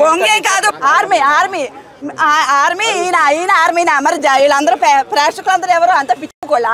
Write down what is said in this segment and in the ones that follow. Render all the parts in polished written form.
బొంగే కాదు army army army ఈయన ఈయన ఆర్మీనా మరి వీళ్ళందరూ ప్రేక్షకులందరూ ఎవరు అంత పిచ్చుకోలా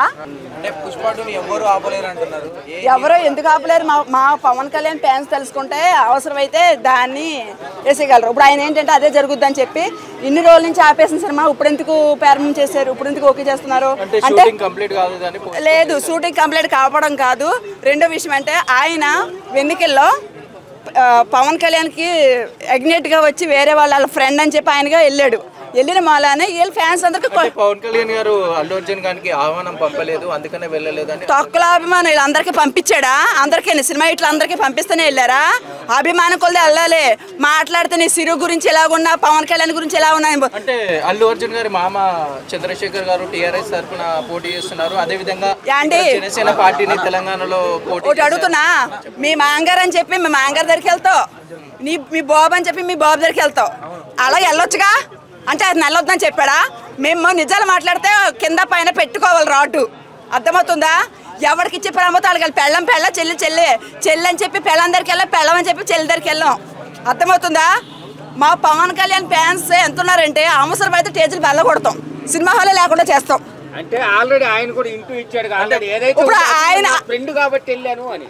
ఎవరో ఎందుకు ఆపలేరు మా పవన్ కళ్యాణ్ ఫ్యాన్స్ తెలుసుకుంటే అవసరమైతే దాన్ని వేసేయగలరు ఇప్పుడు ఆయన ఏంటంటే అదే జరుగుద్దని చెప్పి ఇన్ని రోజుల నుంచి ఆపేసిన సినిమా ఇప్పుడు ఎందుకు ప్రారంభం చేశారు ఇప్పుడు ఎందుకు ఓకే చేస్తున్నారు అంటే లేదు షూటింగ్ కంప్లీట్ కావడం కాదు రెండో విషయం అంటే ఆయన ఎన్నికల్లో పవన్ కళ్యాణ్కి ఎగ్నెట్గా వచ్చి వేరే వాళ్ళ ఫ్రెండ్ అని చెప్పి ఆయనగా వెళ్ళాడు వెళ్ళిన మాలానే వీళ్ళ ఫ్యాన్స్ అందరికి పవన్ కళ్యాణ్ గారు అల్లు అర్జున్ గారికి ఆహ్వానం పంపలేదు అందుకనే వెళ్ళలేదు అని తొక్కల అభిమానం వీళ్ళందరికీ పంపించాడా అందరికీ సినిమా ఇట్లా అందరికీ పంపిస్తేనే వెళ్ళారా అభిమానం కొలది వెళ్ళాలి మాట్లాడితే నీ సిరు గురించి ఎలాగున్నా పవన్ కళ్యాణ్ గురించి ఎలా ఉన్నాయి అంటే అల్లు అర్జున్ గారి మామ చంద్రశేఖర్ గారు టీఆర్ఎస్ తరఫున పోటీ చేస్తున్నారు అదే విధంగా జనసేన పార్టీని తెలంగాణలో పోటీ అడుగుతున్నా మీ మాంగారు అని చెప్పి మీ మాంగారు దగ్గరికి వెళ్తావు మీ బాబు అని చెప్పి మీ బాబు దగ్గరికి వెళ్తావు అలా వెళ్ళొచ్చుగా అంటే అది నెలొద్దని చెప్పాడా మేము నిజాలు మాట్లాడితే కింద పైన పెట్టుకోవాలి రాటు అర్థమవుతుందా ఎవరికి ఇచ్చి ప్రేమతో వాళ్ళకి పెళ్ళం చెల్లి చెల్లి అని చెప్పి పెళ్ళం దగ్గరికి వెళ్ళాం పెళ్ళం అని చెప్పి చెల్లి దగ్గరికి వెళ్ళాం అర్థమవుతుందా మా పవన్ కళ్యాణ్ ఫ్యాన్స్ ఎంత ఉన్నారంటే అవసరం అయితే స్టేజ్లు వెళ్ళగొడతాం సినిమా హాల్లో లేకుండా చేస్తాం అంటే ఆల్రెడీ ఆయన కూడా ఇంటూ ఇచ్చాడు ఆల్రెడీ ఏదైతే ఆయన ఫ్రెండ్ కాబట్టి వెళ్ళాను అని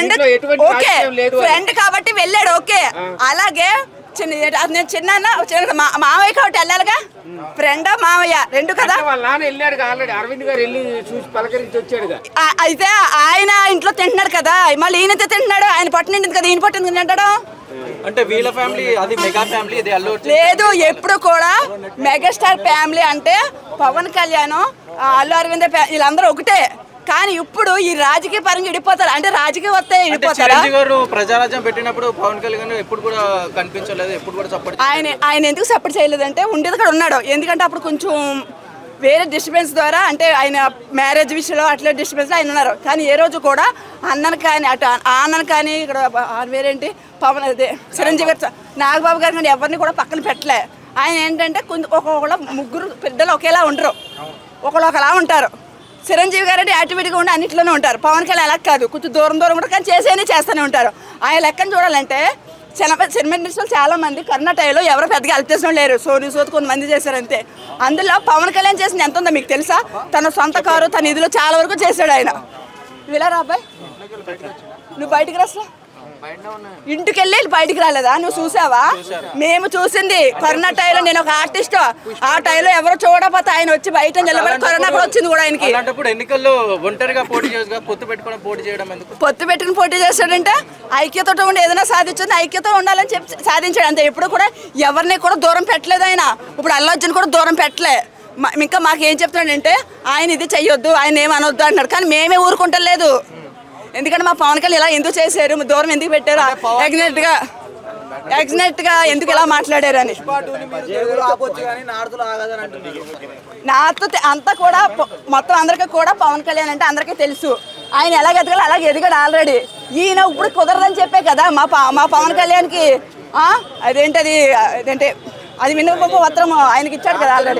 ఫ్రెండ్ కాబట్టి వెళ్ళాడు ఓకే అలాగే నేను చిన్న మావయ్య కాబట్టి వెళ్ళాలిగా ఫ్రెండ్ మావయ్య రెండు కదా వాళ్ళ నాన్న వెళ్ళాడు ఆల్రెడీ అరవింద్ గారు వెళ్ళి చూసి పలకరించి వచ్చాడు అయితే ఆయన ఇంట్లో తింటున్నాడు కదా మళ్ళీ ఈయనైతే తింటున్నాడు ఆయన పట్టు నిండింది కదా ఈయన పట్టింది తింటాడు అంటే వీళ్ళ ఫ్యామిలీ అది మెగా ఫ్యామిలీ ఇది అల్లు లేదు ఎప్పుడు కూడా మెగాస్టార్ ఫ్యామిలీ అంటే పవన్ కళ్యాణ్ అల్లు అరవింద్ వీళ్ళందరూ ఒకటే కానీ ఇప్పుడు ఈ రాజకీయ పరంగా విడిపోతారు అంటే రాజకీయ వస్తే గారు ప్రజారాజ్యం పెట్టినప్పుడు పవన్ కళ్యాణ్ ఎప్పుడు కూడా కనిపించలేదు ఎప్పుడు కూడా సపోర్ట్ ఆయన ఎందుకు సపోర్ట్ చేయలేదంటే ఉండేది కూడా ఉన్నాడు ఎందుకంటే అప్పుడు కొంచెం వేరే డిస్టర్బెన్స్ ద్వారా అంటే ఆయన మ్యారేజ్ విషయంలో అట్లా డిస్టర్బెన్స్ ఆయన ఉన్నారు కానీ ఏ రోజు కూడా అన్నను కానీ అటు అన్నను కానీ ఇక్కడ వేరేంటి పవన్ అదే చిరంజీవి గారు నాగబాబు గారు కానీ ఎవరిని కూడా పక్కన పెట్టలే ఆయన ఏంటంటే కొంచెం ఒక్కొక్కళ్ళ ముగ్గురు పెద్దలు ఒకేలా ఉండరు ఒకళ్ళు ఒకలా ఉంటారు చిరంజీవి గారు అంటే యాక్టివిటీగా ఉండి అన్నింటిలోనే ఉంటారు పవన్ కళ్యాణ్ అలా కాదు కొంచెం దూరం ఉంటారు కానీ చేస్తూనే ఉంటారు ఆయన లెక్కను చూడాలంటే సినిమా ఇండస్ట్రీలో చాలా మంది కర్ణాటకలో ఎవరో పెద్దగా హెల్ప్ చేసిన లేరు సోని సోత్ కొంతమంది చేశారు అంతే అందులో పవన్ కళ్యాణ్ చేసింది ఎంత ఉందో మీకు తెలుసా తన సొంత కారు తన ఇదిలో చాలా వరకు చేశాడు ఆయన వెళ్ళారా అబ్బాయి నువ్వు బయటికి రాసా ఇంటికి వెళ్ళి బయటికి రాలేదా నువ్వు చూసావా మేము చూసింది కరోనా టైంలో నేను ఒక ఆర్టిస్ట్ ఆ టైంలో ఎవరో చూడకపోతే ఆయన వచ్చి బయట నిలబడి కరోనా కూడా వచ్చింది కూడా ఆయనకి ఎన్నికల్లో ఒంటరిగా పోటీ చేయగా పొత్తు పెట్టుకుని పోటీ చేయడం ఎందుకు పొత్తు పెట్టుకుని పోటీ చేస్తాడంటే ఐక్యతతో ఉండి ఏదైనా సాధించింది ఐక్యత ఉండాలని చెప్పి సాధించాడు అంతే ఎప్పుడు కూడా ఎవరిని కూడా దూరం పెట్టలేదు ఆయన ఇప్పుడు అల్లు అర్జున్ కూడా దూరం పెట్టలే ఇంకా మాకేం చెప్తున్నాడంటే ఆయన ఇది చెయ్యొద్దు ఆయన ఏమనొద్దు అంటున్నాడు కానీ మేమే ఊరుకుంటలేదు ఎందుకంటే మా పవన్ కళ్యాణ్ ఇలా ఎందుకు చేశారు దూరం ఎందుకు పెట్టారు ఎగ్జాక్ట్ గా ఎందుకు ఇలా మాట్లాడారు అని నాతో అంతా కూడా మొత్తం అందరికీ కూడా పవన్ కళ్యాణ్ అంటే అందరికీ తెలుసు ఆయన ఎలాగ ఎదగాలి అలాగే ఎదిగాడు ఆల్రెడీ ఈయన ఇప్పుడు కుదరదని చెప్పే కదా మా పవన్ కళ్యాణ్కి అదేంటది అదేంటే అది విన్నప పత్రం ఆయనకి ఇచ్చాడు కదా ఆల్రెడీ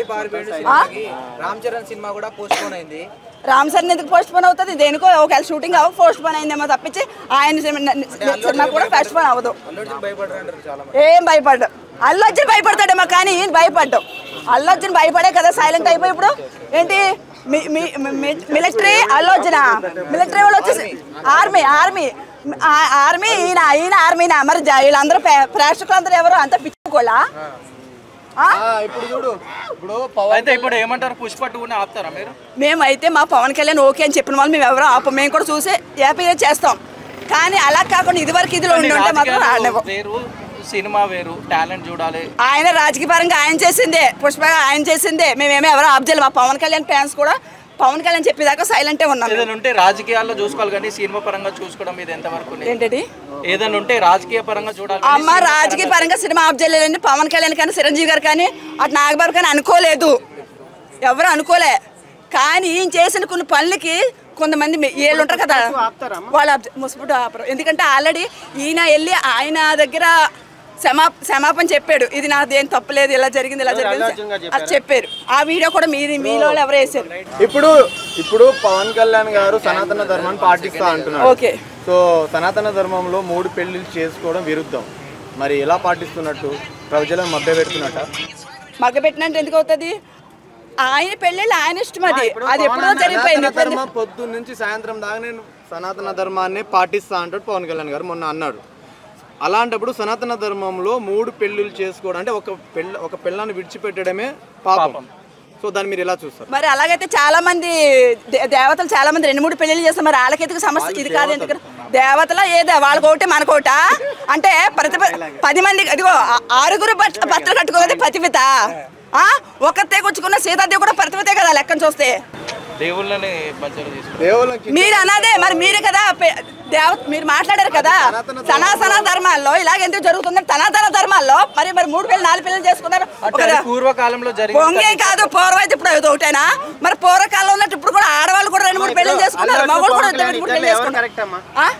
రామ్ చరణ్ సినిమా కూడా పోస్ట్ పోన్ అయింది రామ్ చరణ్ ఎందుకు పోస్ట్ పోన్ అవుతుంది దేనికో ఒకవేళ షూటింగ్ అవ్వ పోస్ట్ పోన్ అయిందేమో తప్పించి ఆయన సినిమా కూడా పోస్ట్ పోన్ అవ్వదు ఏం భయపడ్డు అల్లు అర్జున్ భయపడతాడేమో కానీ భయపడ్డావు అల్లు అర్జున్ భయపడే కదా సైలెంట్ అయిపోయి ఇప్పుడు ఏంటి మిలిటరీ అల్లు అర్జున్ మిలిటరీ వాళ్ళు వచ్చేసి ఆర్మీ ఈయన ఆర్మీనా మరి వీళ్ళందరూ ప్రేక్షకులందరూ ఎవరు అంత పిచ్చుకోలా ఇప్పుడు ఏమంటారు పుష్ప 2 ఆపుతారా మీరు మేమైతే మా పవన్ కళ్యాణ్ ఓకే అని చెప్పిన వాళ్ళు మేము ఎవరో ఆపం మేము కూడా చూసి హ్యాపీగా చేస్తాం కానీ అలా కాకుండా ఇదివరకు ఇదిలో ఉంటే మాత్రం ఆడలేవు సినిమా వేరు టాలెంట్ చూడాలి ఆయన రాజకీయ పరంగా ఆయన చేసిందే పుష్ప ఆయన చేసిందే మేమేమో ఎవరో ఆప్ చేయాలి మా పవన్ కళ్యాణ్ ఫ్యాన్స్ కూడా పవన్ కళ్యాణ్ చెప్పేదాకా సైలెంటే ఉన్నాం ఏదైనా ఉంటే రాజకీయాల్లో చూసుకోవాలి కానీ సినిమా పరంగా చూసుకోవడం ఇది ఎంతవరకు ఏంటంటే ఏదైనా ఉంటే రాజకీయ పరంగా చూడాలి అమ్మ రాజకీయ పరంగా సినిమా ఆప్ చేయలేదండి పవన్ కళ్యాణ్ కానీ చిరంజీవి గారు కానీ అటు నాగబాబు కానీ అనుకోలేదు ఎవరు అనుకోలే కానీ ఈయన చేసిన కొన్ని పనులకి కొంతమంది వీళ్ళు ఉంటారు కదా వాళ్ళు ముసుపుడు ఆపరు ఎందుకంటే ఆల్రెడీ ఈయన వెళ్ళి ఆయన దగ్గర క్షమాపణ చెప్పాడు ఇది నాదేం తప్పలేదు ఇలా జరిగింది అది చెప్పారు ఆ వీడియో కూడా మీలో ఎవరు వేసారు ఇప్పుడు పవన్ కళ్యాణ్ గారు సనాతన ధర్మాన్ని పాటిస్తా అంటున్నారు ఓకే సో సనాతన ధర్మంలో 3 పెళ్లిళ్ళు చేసుకోవడం విరుద్ధం మరి ఎలా పాటిస్తున్నట్టు, ప్రజలను మభ్యపెడుతున్నట్ట? మగ్గబెట్టినట్టు ఎందుకు అవుతుంది? ఆయన పెళ్ళిళ్ళు ఆయన ఇష్టం, అది ఎప్పుడో జరిగిపోయింది. పొద్దున్న నుంచి సాయంత్రం దాకా నేను సనాతన ధర్మాన్ని పాటిస్తా అంటాడు పవన్ కళ్యాణ్ గారు, మొన్న అన్నాడు. అలాంటప్పుడు సనాతన ధర్మంలో 3 పెళ్ళిళ్ళు చేసుకోవడం అంటే ఒక పెళ్ళాన్ని విడిచిపెట్టడమే పాపం. సో దాన్ని మీరు ఎలా చూస్తారు? మరి అలాగైతే చాలా మంది దేవతలు చాలా మంది 2-3 పెళ్ళిళ్ళు చేస్తారు. మరి వాళ్ళకి సమస్య ఇది కాదు. ఎందుకంటే దేవతల ఏదో వాళ్ళకి ఒకటి మనకోట అంటే 10 మంది, ఇదిగో 6 భర్తలు కట్టుకోవాలి పతిపిత, ఒకతే కూర్చుకున్న సీతాదేవి కూడా పతిపితే కదా లెక్కను చూస్తే. దేవుళ్ళని మీరు అన్నదే మరి మీరే కదా మీరు మాట్లాడారు కదా సనాతన ధర్మాల్లో ఇలాగ ఎందుకు జరుగుతుంది? సనాతన ధర్మాల్లో మరి 3 పిల్లలు 4 పిల్లలు చేసుకున్నారు. పూర్వకాలంలో పొంగే కాదు పూర్వం అయితే ఇప్పుడు ఒకటేనా? మరి పూర్వకాలంలో ఇప్పుడు కూడా ఆడవాళ్ళు కూడా 2-3 పెళ్లి చేసుకున్నారు, మగవాళ్ళు కూడా 2-3 పెళ్లి చేసుకున్నారు.